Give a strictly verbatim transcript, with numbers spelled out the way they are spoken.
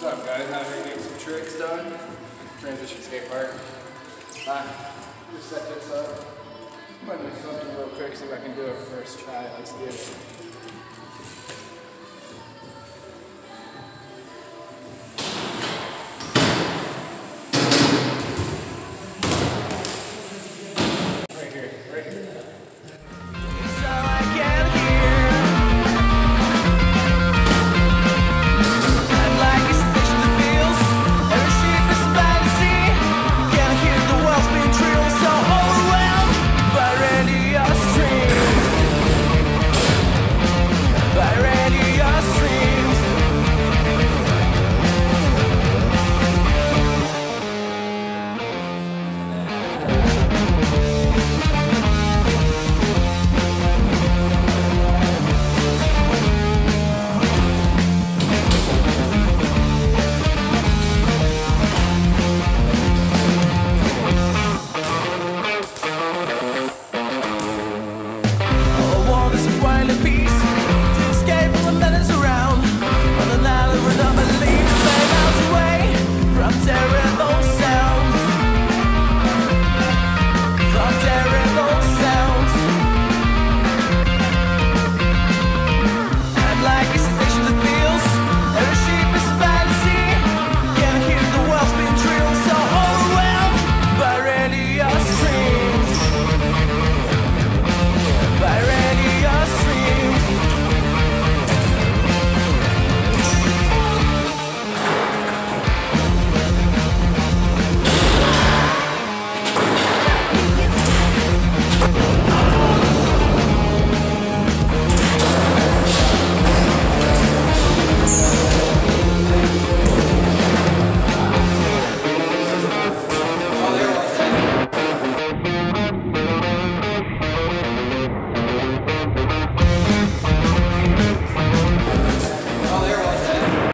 What's up, guys? I'm here getting some tricks done. Transition skate park. Ah, just set this up. I'm gonna do something real quick, see if I can do it first try. Let's do it.